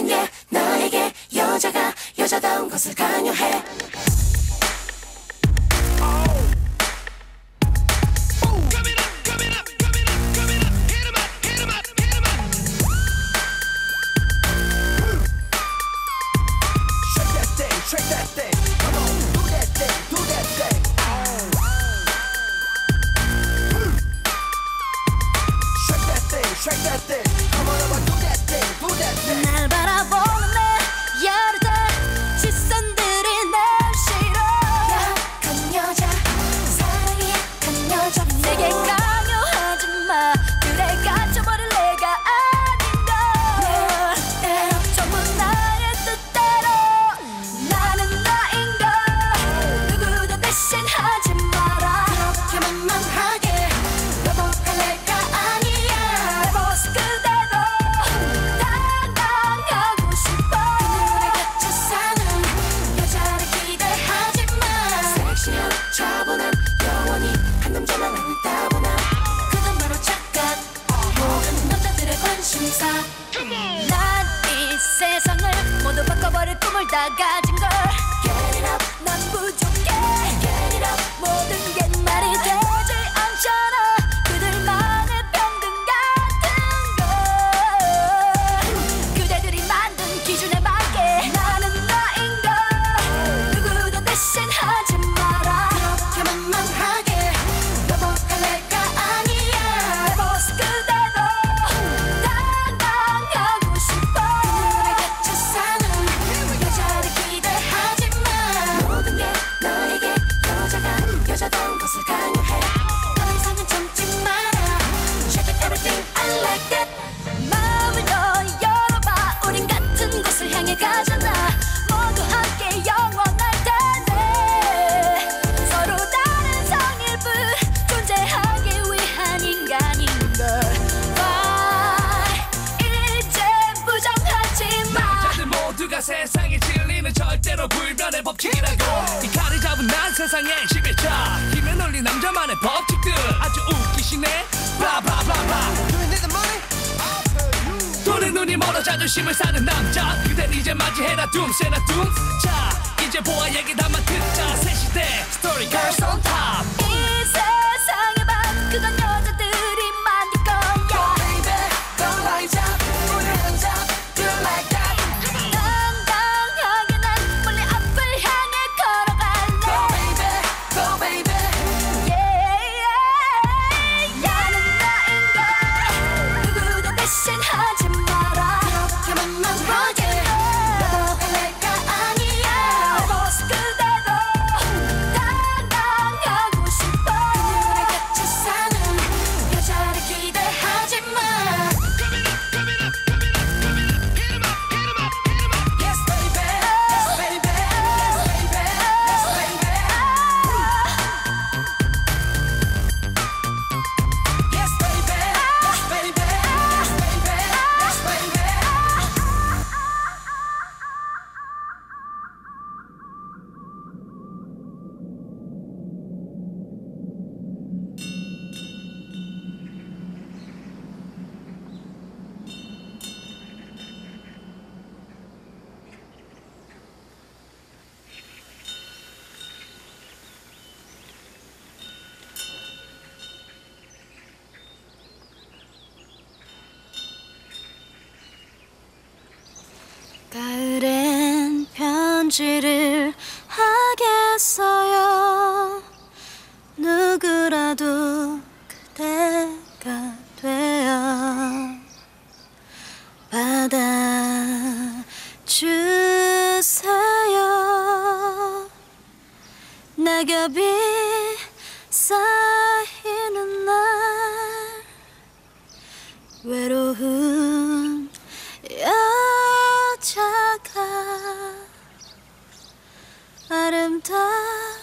게 나에게 여자가 여자다운 것을 강요해. Shake that thing, come on, do that thing, do that thing. Shake that thing, shake that thing. Come on, do that thing, do that thing. 날 바라보는 내 여르던 시선들이 날 싫어. 약한 여자, 사랑이 약한 여자. 내게 강요하지 마. 그래 갇혀버릴 내가 아닌 걸. 전부 나의 뜻대로. 나는 나인 걸. 누구도 대신하지 마라. 그렇게 만만하게 너보할 내가 아니야. 내 모습 그대로 당당하고 싶어. 그늘에 갇혀 사는 여자를 기대하지 마. 섹시한 차분한 영원히 한 남자만 아닐 따분한 그건 바로 착각. 모든 남자들의 관심사. 난 이 세상을 모두 바꿔버릴 꿈을 다 가진 걸. Get it up, 난 부족해. get it up. 모든 게 말이 되지 않잖아. 그들만의 평등 같은 걸. 그대들이 만든 기준에 맞게 나는 나인 걸. 누구도 대신하지 마라. 그렇게 만만하게 너보할 내가 아니야. 내 모습 그대로 당당하고 싶어. 그늘에 갇혀 사는 여자를 기대하지 마. 모든 게 너에게 여자가 여자다운 것을 강요해. 더 이상은 참지 마라. Shake it, everything, I like that. 마음을 더 열어봐. 우린 같은 곳을 향해 가잖아. 모두 함께 영원할 텐데. 서로 다른 성일뿐 존재하기 위한 인간인걸. Why 이제 부정하지 마. 남자들 모두가 세상에 진리는 절대로 불변의 법칙이라고. 이 칼을 잡은 난 세상의 지배자. 힘에 놀린 남자만의 법칙들 아주 웃기시네. 블라블라블라. Do you need the money? I'll tell you. 돈에 눈이 멀어 자존심을 사는 남자. 그댄 이제 맞이해라 둠새나 둠. 자 이제 보아 얘기 담아 듣자. 새 시대 스토리 girls on top. 이 세상의 밤 그건 여자들이 만들 거야. Baby, don't rise up. Put your hands up. Do it like that. 당당하게 난 멀리 앞을 향해 걸어갈래. Go baby, go baby. 나는 나인 걸. 누구도 대신하지 마라. 그렇게 만만하게 너보할 내가 아니야. 내 모습 그대로 당당하고 싶어. 그늘에 갇혀 사는 여자를 기대하지 마. Yes baby, yes baby, yes baby, yes baby. Yes baby, yes baby, yes baby, yes baby. 가을엔 편지를 하겠어요. 누구라도 그대가 되어 받아주세요. 낙엽이 쌓이는 날 외로운 여자가 아름다워